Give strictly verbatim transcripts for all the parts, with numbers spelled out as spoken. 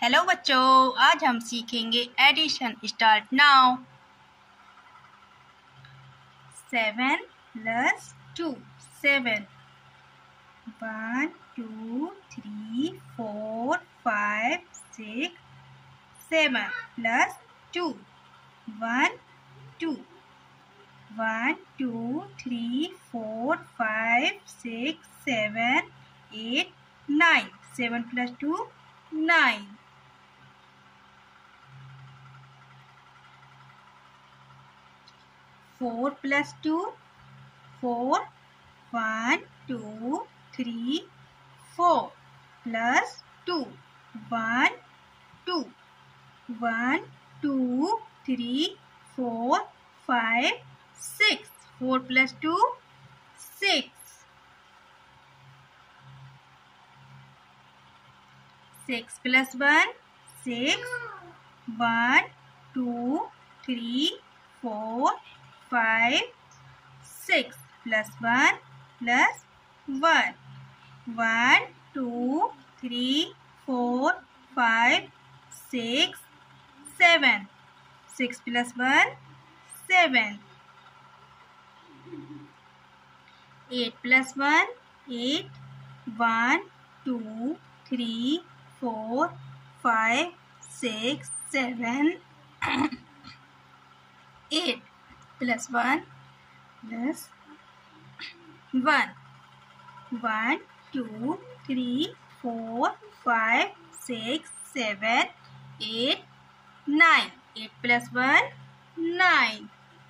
Hello बच्चों, आज हम सीखेंगे addition. Start now. Seven plus two seven. One two three four five six seven plus two one two. One two three four five six seven eight nine. Seven plus two nine. Four plus two four. One two three four plus two one two. One two three four five six. Four plus two six. Six plus one six. One two three four five six plus one plus one. One two three four five six seven. Six plus one seven. Eight plus one eight. One two three four five six seven eight plus one plus one. One two three four five six seven eight nine. Eight plus one nine.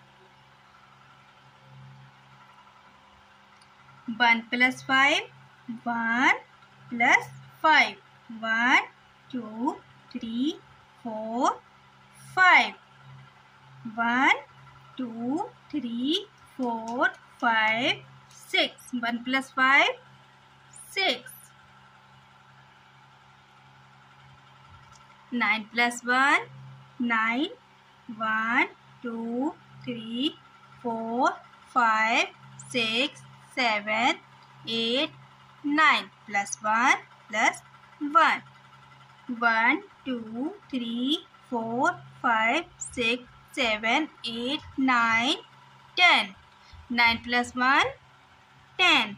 One plus five one plus five. One two three four five. One two three four five six. One plus five six. Nine plus one nine. One two three four five six seven eight nine. Plus one plus one. One two three four five six seven eight nine ten. Nine plus one ten.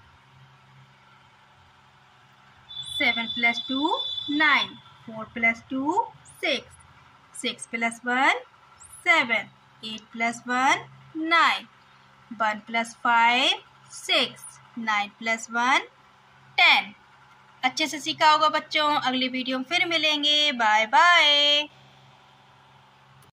Seven plus two nine. Four plus two six. Six plus one seven. Eight plus one nine. One plus five six. Nine plus one ten. अच्छे से सीखा होगा बच्चों। अगली video में फिर मिलेंगे। Bye bye.